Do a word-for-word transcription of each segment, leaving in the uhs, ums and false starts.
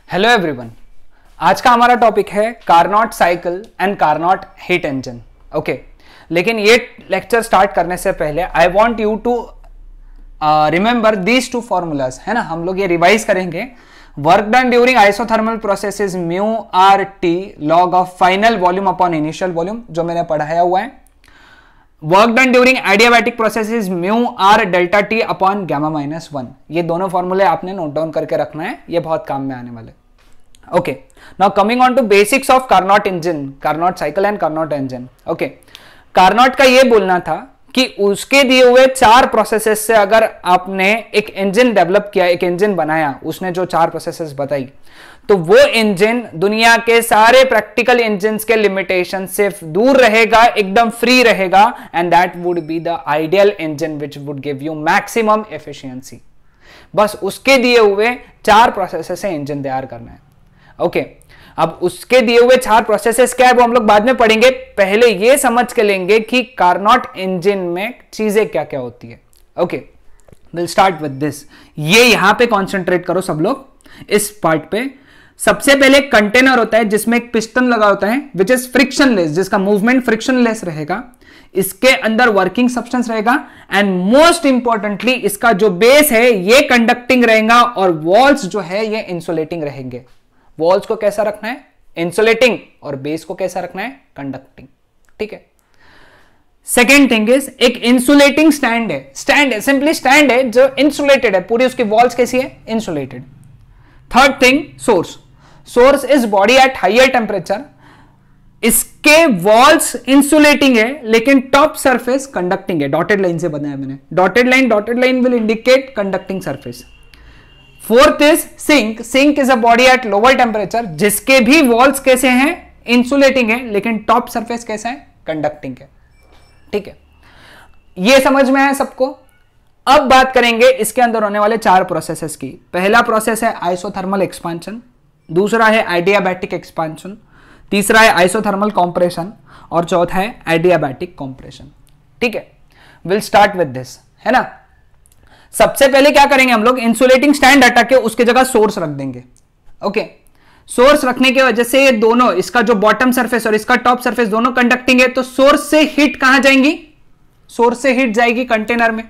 Hello everyone, आज का हमारा टॉपिक है Carnot cycle and Carnot heat engine. Okay, लेकिन ये लेक्चर स्टार्ट करने से पहले I want you to remember these two formulas, है ना। हम लोग ये रिवाइज करेंगे। Work done during isothermal process is mu R T log of final volume upon initial volume, जो मैंने पढ़ाया हुआ है। Work done during adiabatic process is mu R delta T upon gamma minus one. ये दोनों फॉर्मूले आपने नोट डाउन करके रखना है, ये बहुत काम में आने वाले। Okay, now coming on to basics of Carnot engine, Carnot cycle and Carnot engine. Okay, Carnot का ये बोलना था कि उसके दिए हुए चार प्रोसेसेस से अगर आपने एक इंजन डेवलप किया, एक इंजन बनाया, उसने जो चार प्रोसेसेस बताई, तो वो इंजन दुनिया के सारे प्रैक्टिकल इंजन्स के लिमिटेशन से दूर रहेगा, एकदम फ्री रहेगा, and that would be the ideal engine which would give you maximum efficiency. बस उसके दिए हुए चार प्रोसेसेस से इंजन तैयार करना है। Okay okay. अब उसके दिए हुए चार प्रोसेसेस क्या है वो हम लोग बाद में पढ़ेंगे। पहले ये समझ के लेंगे कि कार्नोट इंजन में चीजें क्या क्या होती है। Okay, will start with this. ये यहां पे कंसंट्रेट करो सब लोग इस पार्ट पे। सबसे पहले कंटेनर होता है जिसमें एक पिस्टन लगा होता है विच इज फ्रिक्शनलेस, जिसका मूवमेंट फ्रिक्शनलेस रहेगा। इसके अंदर वर्किंग सब्सटेंस रहेगा एंड मोस्ट इंपॉर्टेंटली इसका जो बेस है ये कंडक्टिंग रहेगा और वॉल्स जो है ये इंसुलेटिंग रहेंगे। वॉल्स को कैसा रखना है? इंसुलेटिंग, और बेस को कैसा रखना है? कंडक्टिंग। ठीक है। सेकेंड थिंग इज एक इंसुलेटिंग स्टैंड है, स्टैंड है, सिंपली स्टैंड है जो इंसुलेटेड है, पूरी उसकी वॉल्स कैसी है? Insulated. Third thing, source. Source is body at higher temperature, इसके वॉल्स इंसुलेटिंग है लेकिन टॉप सरफेस कंडक्टिंग है। डॉटेड लाइन से बनाया मैंने, dotted line, dotted line will indicate conducting surface. Fourth is sink. Sink is a body at lower temperature, जिसके भी walls कैसे हैं? इंसुलेटिंग है लेकिन टॉप सरफेस कैसा है? कंडक्टिंग है। ठीक है, ये समझ में आया सबको। अब बात करेंगे इसके अंदर होने वाले चार प्रोसेसेस की। पहला प्रोसेस है आइसोथर्मल एक्सपांशन, दूसरा है एडियाबैटिक एक्सपांशन, तीसरा है आइसोथर्मल कॉम्प्रेशन और चौथा है एडियाबैटिक कॉम्प्रेशन। ठीक है, विल स्टार्ट विद दिस, है ना। सबसे पहले क्या करेंगे हम लोग? इंसुलेटिंग स्टैंड हटा के उसके जगह सोर्स रख देंगे। ओके, सोर्स रखने की वजह से ये दोनों, इसका जो बॉटम सरफेस और इसका टॉप सरफेस दोनों कंडक्टिंग है, तो सोर्स से हीट कहां जाएंगी? सोर्स से हीट जाएगी कंटेनर में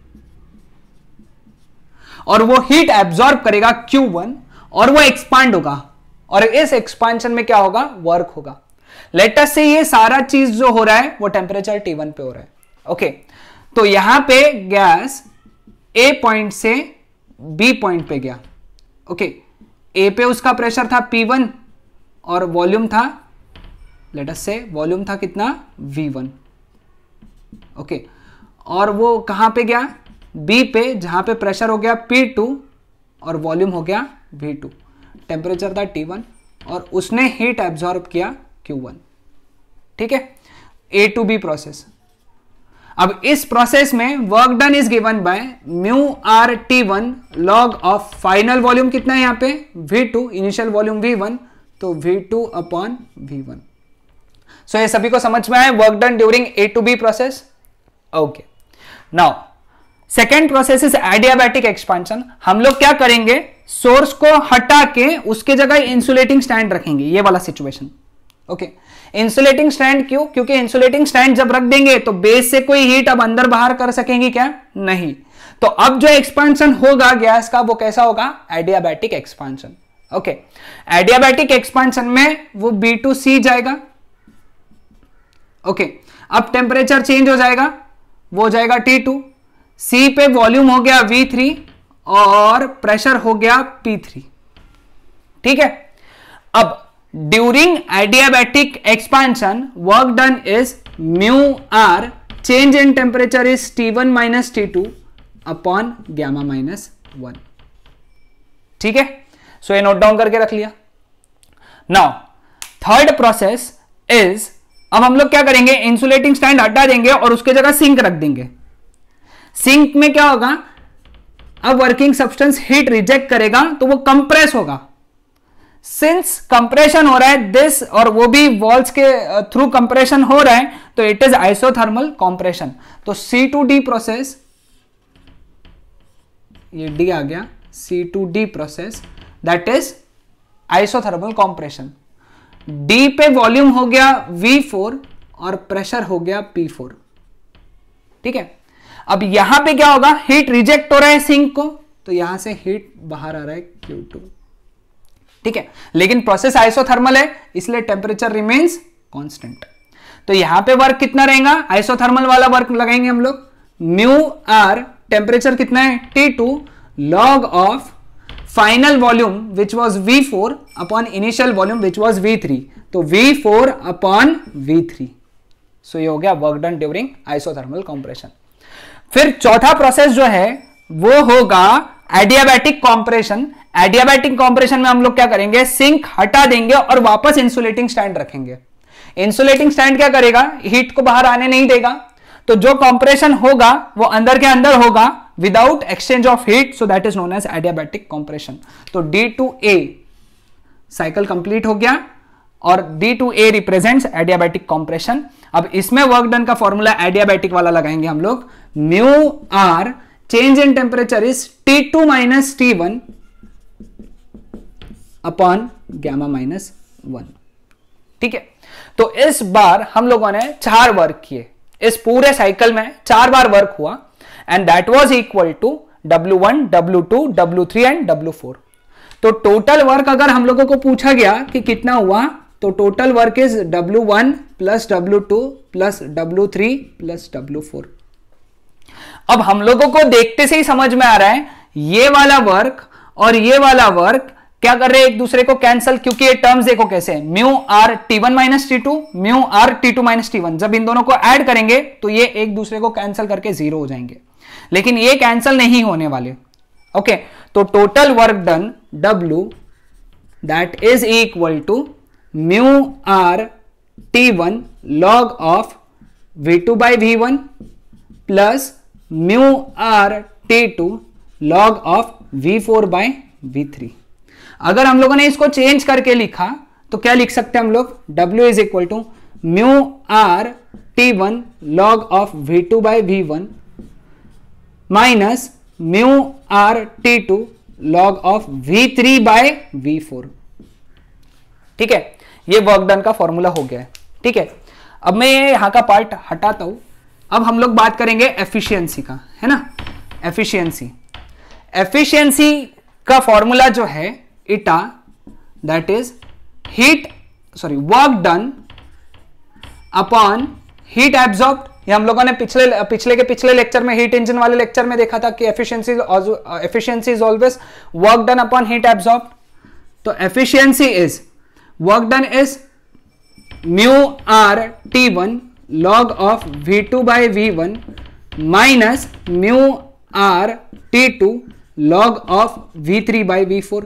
और वो हीट एब्जॉर्ब करेगा क्यू वन और वो एक्सपांड होगा और इस एक्सपांशन में क्या होगा? वर्क होगा। लेट अस से ये सारा चीज जो हो रहा है वो टेम्परेचर टी वन पे हो रहा है। ओके, तो यहां पे गैस ए पॉइंट से बी पॉइंट पे गया। ओके, ए पे उसका प्रेशर था पी वन और वॉल्यूम था, लेट अस से वॉल्यूम था कितना? We one. ओके, और वो कहां पे गया? बी पे, जहां पे प्रेशर हो गया पी टू और वॉल्यूम हो गया वी टू। टेम्परेचर था टी वन और उसने हीट एब्जॉर्ब किया क्यू वन। ठीक है, ए टू बी प्रोसेस। अब इस प्रोसेस में work done is given by mu R T one log of final volume कितना है यहां पे? V two, initial volume V one, तो V two upon V one. So ये सभी को समझ में आया work done during A to B process. Okay, now second process is adiabatic expansion. हम लोग क्या करेंगे? सोर्स को हटा के उसके जगह इंसुलेटिंग स्टैंड रखेंगे, ये वाला सिचुएशन। ओके, इंसुलेटिंग स्टैंड क्यों? क्योंकि इंसुलेटिंग स्टैंड जब रख देंगे तो बेस से कोई हीट अब अंदर बाहर कर सकेंगे क्या? नहीं। तो अब जो एक्सपांशन होगा गैस का वो कैसा होगा? Adiabatic expansion. Okay, adiabatic expansion में वो बी टू सी जाएगा। ओके, अब टेम्परेचर चेंज हो जाएगा, वो जाएगा टी टू। सी पे वॉल्यूम हो गया वी थ्री और प्रेशर हो गया पी थ्री। ठीक है, अब during adiabatic expansion work done is mu R, change in temperature is T one minus T two upon gamma minus one. ठीक है, सो ये नोट डाउन करके रख लिया। नाउ थर्ड प्रोसेस इज, अब हम लोग क्या करेंगे? इंसुलेटिंग स्टैंड हटा देंगे और उसके जगह सिंक रख देंगे। सिंक में क्या होगा? अब वर्किंग सब्सटेंस हीट रिजेक्ट करेगा तो वो कंप्रेस होगा। सिंस कंप्रेशन हो रहा है दिस, और वो भी वॉल्स के थ्रू कंप्रेशन हो रहा है, तो इट इज आइसोथर्मल कॉम्प्रेशन। तो सी टू डी प्रोसेस, ये डी आ गया, C to D process, that is isothermal compression. D पे वॉल्यूम हो गया वी फोर और प्रेशर हो गया पी फोर। ठीक है, अब यहां पे क्या होगा, हीट रिजेक्ट हो रहा है सिंक को, तो यहां से हीट बाहर आ रहा है क्यू टू। ठीक है, लेकिन प्रोसेस आइसोथर्मल है इसलिए टेम्परेचर रिमेन्स कांस्टेंट। तो यहां पे वर्क कितना रहेगा, आइसोथर्मल वाला वर्क लगाएंगे हम लोग, म्यू आर, टेम्परेचर कितना है T two, log of final volume which was V four upon initial volume which was V three, तो V four upon V three. So ये हो गया work done during isothermal compression. फिर चौथा process जो है वो होगा एडियाबैटिक कॉम्प्रेशन। एडियाबैटिक कॉम्प्रेशन में हम लोग क्या करेंगे, सिंक हटा देंगे और वापस इंसुलेटिंग स्टैंड रखेंगे। इंसुलेटिंग स्टैंड क्या करेगा, हीट को बाहर आने नहीं देगा, तो जो कंप्रेशन होगा वो अंदर के अंदर होगा without exchange of heat, so that is known as adiabatic compression. तो D to A cycle complete हो गया और D to A represents adiabatic compression. अब इसमें वर्क डन का फॉर्मूला एडियाबैटिक वाला लगाएंगे हम लोग, mu R, change in temperature is T two minus T one upon gamma minus one. ठीक है, तो इस बार हम लोगों ने चार वर्क किए, इस पूरे साइकिल में चार बार वर्क हुआ, and that was equal to W one, W two, W three and W four. तो टोटल वर्क अगर हम लोगों को पूछा गया कि कितना हुआ, तो total work is W one plus W two plus W three plus W four. अब हम लोगों को देखते से ही समझ में आ रहा है ये वाला वर्क और ये वाला वर्क क्या कर रहे हैं, एक दूसरे को कैंसिल, क्योंकि ये टर्म्स देखो कैसे, mu R T one minus T two, mu R T two minus T one, जब इन दोनों को ऐड करेंगे तो ये एक दूसरे को कैंसिल करके जीरो हो जाएंगे, लेकिन ये कैंसिल नहीं होने वाले। ओके, तो total work done W that is equal to mu R T one log of V two by V one plus mu R T two log of V four by V three. अगर हम लोगों ने इसको change करके लिखा तो क्या लिख सकते हैं हम लोग, W is equal to mu R T one log of V two by V one minus mu R T two log of V three by V four. ठीक है, ये वर्क डन का फॉर्मूला हो गया है। ठीक है, अब मैं ये यहां का पार्ट हटाता हूं, अब हम लोग बात करेंगे एफिशिएंसी का, है ना। एफिशिएंसी एफिशिएंसी का फॉर्मूला जो है eta, that is heat sorry work done upon heat absorbed. ये हम लोगों ने पिछले पिछले के पिछले लेक्चर में, हीट इंजन वाले लेक्चर में देखा था कि efficiency efficiency is always work done upon heat absorbed. तो efficiency is work done is mu R T one log of V two by V one minus mu r T two log of V three by V four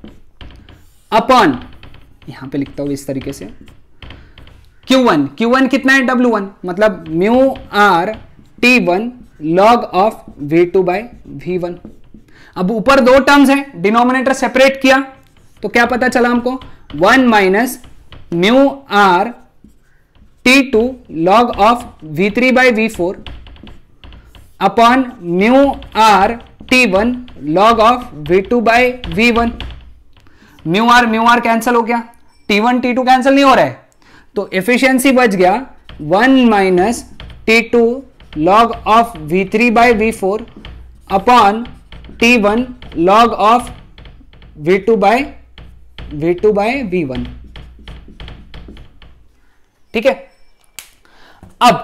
upon, यहां पे लिखता हूं इस तरीके से, Q one, Q one कितना है W one, मतलब mu r T one log of V two by V one. अब ऊपर दो टर्म्स हैं, डिनोमिनेटर सेपरेट किया तो क्या पता चला हमको, one minus mu R T two log of V three by V four upon mu R T one log of V two by V one. Mu R mu R cancel हो गया, T one T two cancel नहीं हो रहा है, तो efficiency बच गया one minus T two log of V three by V four upon T one log of V two by V two by V one. ठीक है, अब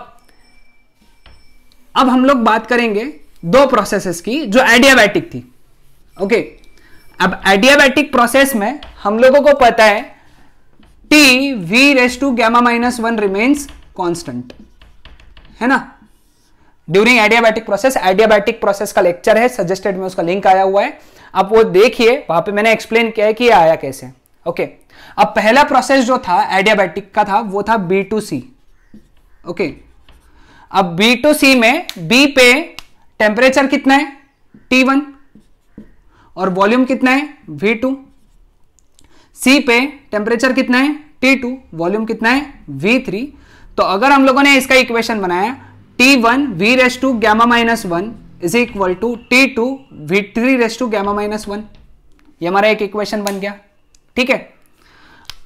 अब हम लोग बात करेंगे दो प्रोसेसेस की जो एडियाबैटिक थी। ओके, अब एडियाबैटिक प्रोसेस में हम लोगों को पता है T V raise to gamma minus one remains constant, है ना। During adiabatic process, adiabatic process का लेक्चर है, सजेस्टेड में उसका लिंक आया हुआ है, आप वो देखिए, वहां पे मैंने एक्सप्लेन किया है कि ये आया कैसे। ओके, अब पहला प्रोसेस जो था एडियाबैटिक का था वो था बी टू सी। ओके, अब बी टू सी में बी पे टेम्परेचर कितना है टी वन और वॉल्यूम कितना है वी टू, सी पे टेम्परेचर कितना है टी टू, वॉल्यूम कितना है वी थ्री। तो अगर हम लोगों ने इसका इक्वेशन बनाया T one V raise to gamma minus one is equal to T two V three raise to gamma minus one, ये हमारा एक इक्वेशन बन गया। ठीक है,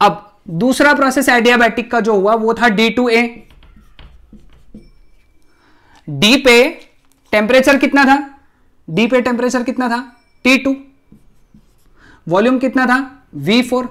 अब दूसरा प्रोसेस एडियाबैटिक का जो हुआ वो था डी टू ए। डी पे टेम्परेचर कितना था? डी पे टेम्परेचर कितना था? T to. वॉल्यूम कितना था? We four.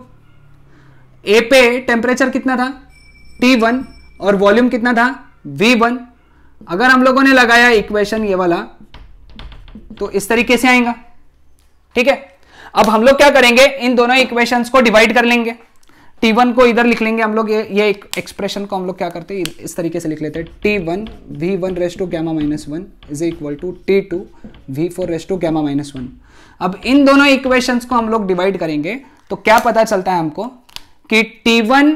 ए पे टेम्परेचर कितना था? T one. और वॉल्यूम कितना था? V one. अगर हम लोगों ने लगाया इक्वेशन ये वाला तो इस तरीके से आएगा, ठीक है। अब हम लोग क्या करेंगे, इन दोनों इक्वेशंस को डिवाइड कर लेंगे। टी वन को इधर लिख लेंगे हम लोग, ये ये एक्सप्रेशन को हम लोग क्या करते हैं इस तरीके से लिख लेते हैं, T one V one raise to gamma minus one is equal to T two V four raise to gamma minus one. अब इन दोनों इक्वेशंस को हम लोग डिवाइड करेंगे तो क्या पता चलता है हमको कि T one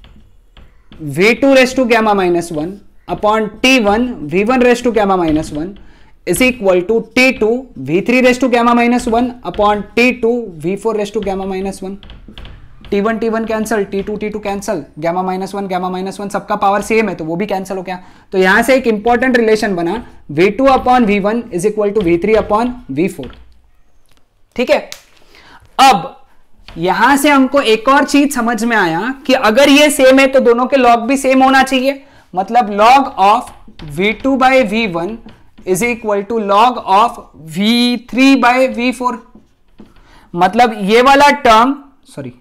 V two raise to gamma minus one upon T one V one raise to gamma minus one is equal to T two V three raise to gamma minus one upon T two V four raise to gamma minus one. T one T one cancel, T two T two cancel, gamma minus one gamma minus one सबका power same है तो वो भी cancel हो गया। तो यहां से एक इंपॉर्टेंट रिलेशन बना V two upon V one is equal to V three upon V four, ठीक है। अब यहां से हमको एक और चीज समझ में आया कि अगर ये सेम है तो दोनों के लॉग भी सेम होना चाहिए। मतलब log of V two by V one is equal to log of V three by V four. मतलब ये वाला टर्म, सॉरी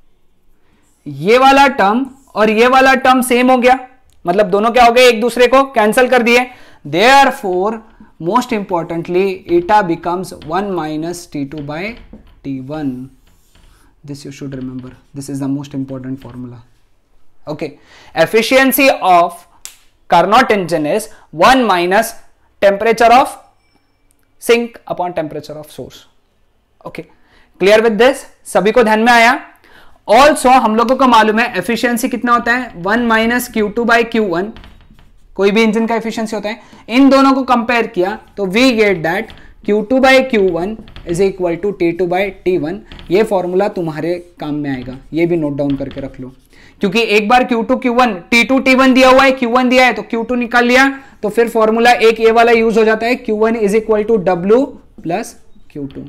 ये वाला टर्म और ये वाला टर्म सेम हो गया, मतलब दोनों क्या हो गए, एक दूसरे को कैंसिल कर दिए। Therefore most importantly eta becomes one minus T two by T one. This you should remember. This is the most important formula. Okay. Efficiency of Carnot engine is one minus temperature of sink upon temperature of source. Okay. Clear with this? सभी को ध्यान में आया? Also हम लोगों को मालूम है efficiency कितना होता है, one minus Q two by Q one. कोई भी इंजन का efficiency होता है। इन दोनों को कंपेयर किया तो we get that Q two by Q one is equal to T two by T one. ये फॉर्मूला तुम्हारे काम में आएगा, ये भी नोट डाउन करके रख लो, क्योंकि एक बार Q two Q one T two T one दिया हुआ है, क्यू वन दिया है तो क्यू टू निकाल लिया तो फिर फॉर्मूला एक ये वाला यूज हो जाता है, Q one is equal to W plus Q two.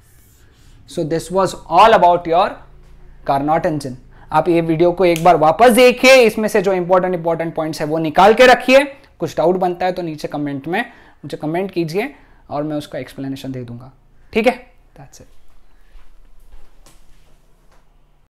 So this was all about your Carnot engine. आप ये वीडियो को एक बार वापस देखिए, इसमें से जो इंपॉर्टेंट इंपॉर्टेंट पॉइंट्स है वो निकाल के रखिए। कुछ डाउट बनता है तो नीचे कमेंट में मुझे कमेंट कीजिए और मैं उसका एक्सप्लेनेशन दे दूंगा, ठीक है। That's it.